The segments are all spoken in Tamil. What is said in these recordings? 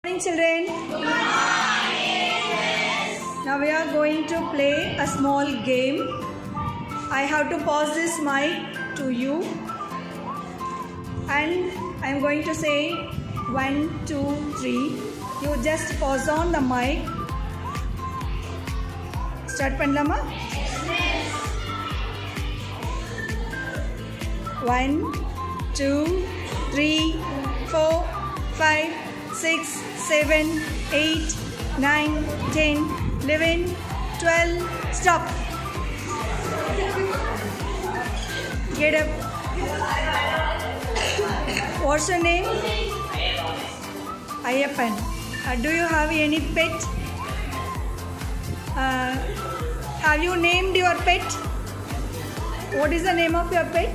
Good morning, children. Good morning. Now we are going to play a small game. I have to pass this mic to you, and I am going to say 1, 2, 3. You just pause on the mic. Start பண்ணலாமா? 1, 2, 3, 4, 5, 6, 7, 8, 9, 10, 11, 12. Stop. Get up. What's your name? Ayappan. Do you have any pet? Have you named your pet? What is the name of your pet?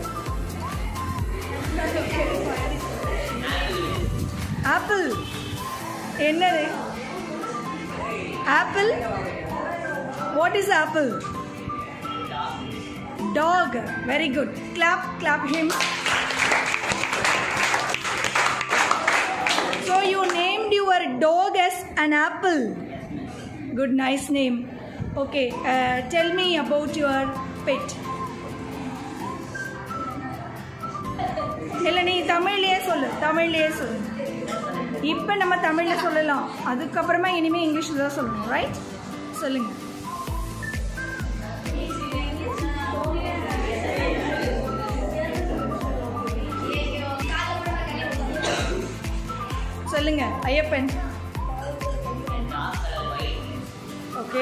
Apple. என்னது? Apple? What is apple? Dog. Very good. Clap him. So you named your dog as an apple. Good, nice name. Okay, tell me about your pet. இல்லை நீ தமிழ்லேயே சொல்லு. இப்போ நம்ம தமிழில் சொல்லலாம், அதுக்கப்புறமா இனிமேல் இங்கிலீஷில் தான் சொல்லணும். ரைட்? சொல்லுங்க. சொல்லுங்க ஐயப்பன். ஓகே.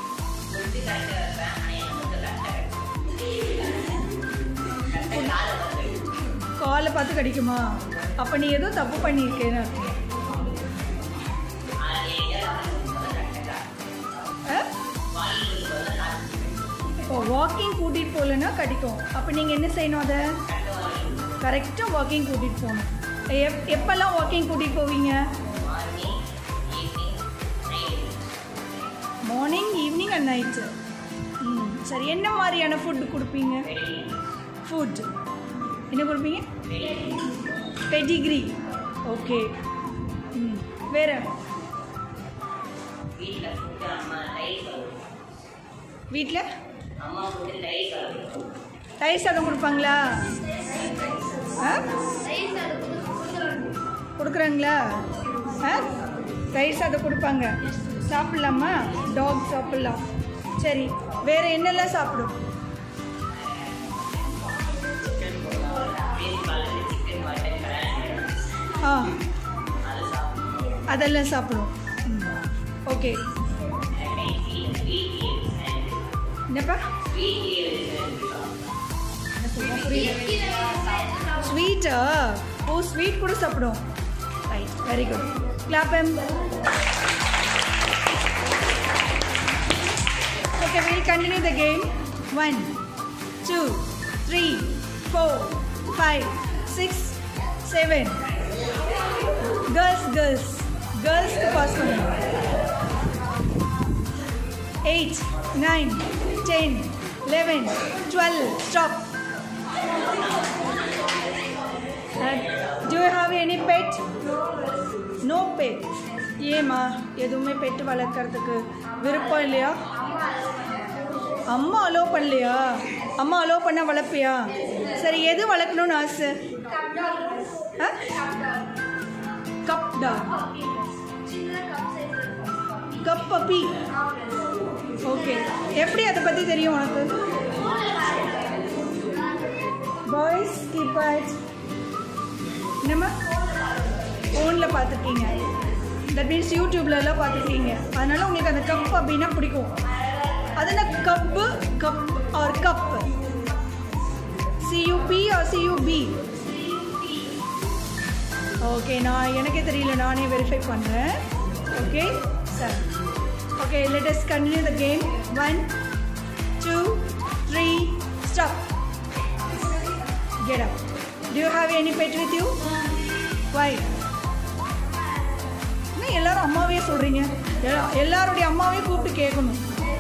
காலை பார்த்து கடிக்குமா? அப்போ நீ ஏதோ தப்பு பண்ணியிருக்கேன்னு. இப்போ வாக்கிங் கூட்டிகிட்டு போகலன்னா கடிக்கும். அப்போ நீங்கள் என்ன செய்யணும்? அதை கரெக்டாக வாக்கிங் கூட்டிகிட்டு போகணும். எப்போல்லாம் வாக்கிங் கூட்டிகிட்டு போவீங்க? Morning, evening and night. சரி, என்ன மாதிரியான ஃபுட்டு கொடுப்பீங்க? ஃபுட் என்ன கொடுப்பீங்க? பெடிகிரி. ஓகே. வேறு? வீட்டில் தயிர் சாதம் கொடுப்பாங்களா? கொடுக்குறாங்களா? தயிர் சாதம் கொடுப்பாங்க. சாப்பிட்லாமா? டாக் சாப்பிட்லாம். சரி, வேறு என்னெல்லாம் சாப்பிடும்? அதெல்லாம் சாப்பிடும். ஓகே. என்னப்பா? ஸ்வீட்டா? ஓ, ஸ்வீட் கூட சாப்பிடும். Right, very good. Clap him. Okay, we'll continue the game. 1, 2, 3, 4, 5, 6, 7. Girls க்கு பாஸ் பண்ணுங்க. 8, 9, 10, 11, 12. Stop. Do you have any pet? No pet. ஏமா எதுவுமே பெட் வளர்க்குறதுக்கு விருப்பம் இல்லையா? அம்மா அலோவ் பண்ணலையா? அம்மா அலோவ் பண்ணால் வளர்ப்பியா? சரி, எது வளர்க்கணும்னு ஆசை? Cup dog. Cup puppy. Okay. எப்படி அதை பற்றி தெரியும் உனக்கு? Boys keep it. என்னம்மா? ஃபோனில் பார்த்துருக்கீங்க. தட் மீன்ஸ் யூடியூப்லலாம் பார்த்துருக்கீங்க. அதனால் உங்களுக்கு அந்த கப் அப்படின்னா பிடிக்கும். அதனால் cup or cup. CUP or CUB? Okay, நான் எனக்கே தெரியல, நானே வெரிஃபை பண்ணுறேன். Okay sir. Okay, let us continue the game. 1, 2, 3. Stop. Get up. Do you have any pet with you? Why? என்ன எல்லாரும் அம்மாவே சொல்கிறீங்க? எல்லாருடைய அம்மாவையும் கூப்பிட்டு கேட்கணும்.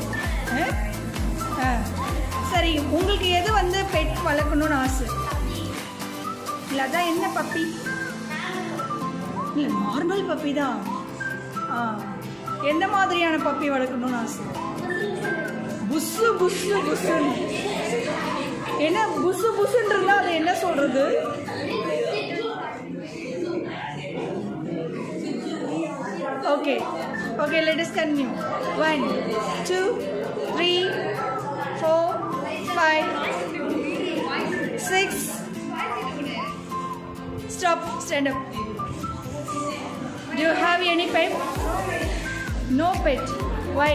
சரி, உங்களுக்கு எது பெட் வளர்க்கணும்னு ஆசை? இல்லை, அதான் என்ன பப்பி? இல்லை, நார்மல் பப்பி தான். எந்த மாதிரியான பப்பி வளர்க்கணும்னு ஆசை? புஸ்ஸு புஸ்ஸு புஸ்ஸுன்னு. என்ன புஸ்ஸு புஸ்ஸுன்னு இருந்தால் அது என்ன சொல்கிறது? Okay okay, let us continue. 1 2 3 4 5 6. Stop, stand up. Do you have any pet? No pet. Why?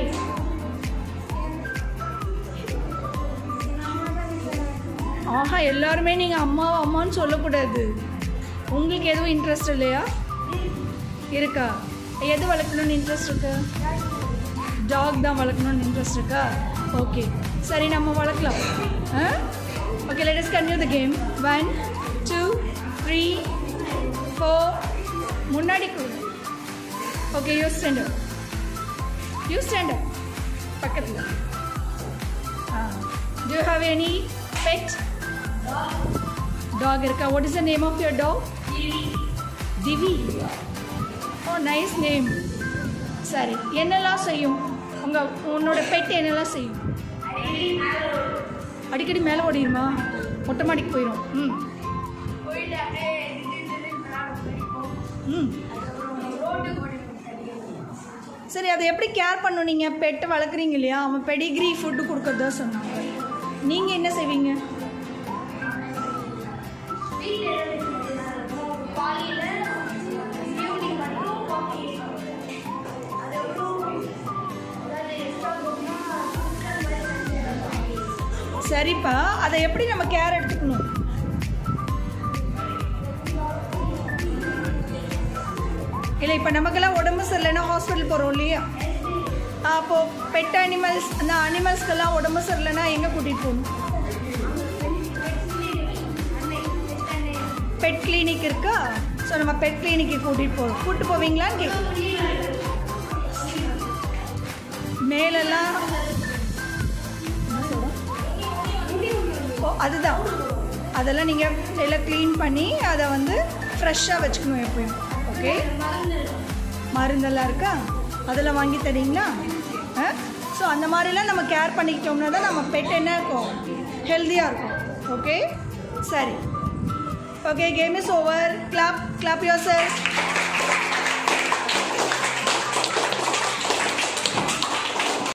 ஆஹா, எல்லாருமே நீங்கள் அம்மான்னு சொல்லக்கூடாது. உங்களுக்கு எதுவும் இன்ட்ரெஸ்ட் இல்லையா? இருக்கா? எது வளர்க்கணும்னு இன்ட்ரெஸ்ட் இருக்கா? டாக் தான் வளர்க்கணும்னு இன்ட்ரெஸ்ட் இருக்கா? ஓகே, சரி, நம்ம வளர்க்கலாம். Okay, let us continue the game. 1 2 3 4. முன்னாடி கூட. Okay, you stand up. பக்கத்தில். Do you have any pet? Dog இருக்கா? What is the name of your dog? Divi. Oh, nice name. சரி, என்னெல்லாம் செய்யும் உன்னோட பெட்? என்னெல்லாம் செய்யும்? அடிக்கடி மேலே ஓடிடுமா? மொட்டை மாடிக்கு போயிடும். சரி, அதை எப்படி கேர் பண்ணும்? நீங்கள் பெட்டை வளர்க்குறீங்க இல்லையா, அவன் பெடிகிரி ஃபுட்டு கொடுக்கறதா சொன்னாங்க. நீங்கள் என்ன செய்வீங்க? சரிப்பா, அதை எப்படி நம்ம கேர் எடுத்துக்கணும்? இல்லை, இப்போ நமக்கெல்லாம் உடம்பு சரியில்லைன்னா ஹாஸ்பிட்டல் போகிறோம் இல்லையா? அப்போது பெட் அனிமல்ஸ், அந்த அனிமல்ஸ்க்கெல்லாம் உடம்பு சரியில்லைன்னா எங்கே கூட்டிகிட்டு போகணும்? பெட் கிளினிக் இருக்கா? ஸோ நம்ம பெட் கிளினிக்கு கூப்பிட்டு போவீங்களான்னு கேட்கும். மேலெல்லாம் அதுதான், அதெல்லாம் நீங்கள் எல்லாம் க்ளீன் பண்ணி அதை வந்து ஃப்ரெஷ்ஷாக வச்சுக்கணும் எப்பயும். ஓகே, மருந்தெல்லாம் இருக்கா? அதெல்லாம் வாங்கி தரீங்களா? ஸோ அந்த மாதிரிலாம் நம்ம கேர் பண்ணிக்கிட்டோம்னா தான் நம்ம பெட் என்ன இருக்கும், ஹெல்த்தியாக இருக்கும். ஓகே, சரி. Okay, game is over. Clap your self.